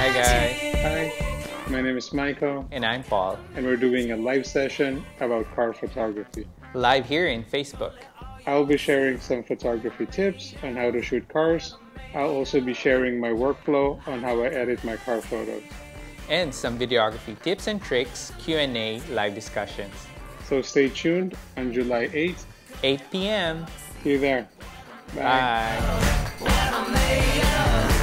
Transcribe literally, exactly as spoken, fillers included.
Hi guys, Hi, my name is Michael, and I'm Paul. and we're doing a live session about car photography. Live here in Facebook. I'll be sharing some photography tips on how to shoot cars. I'll also be sharing my workflow on how I edit my car photos. And some videography tips and tricks, Q and A, live discussions. So stay tuned on July eighth. eight p m See you there. Bye. Bye.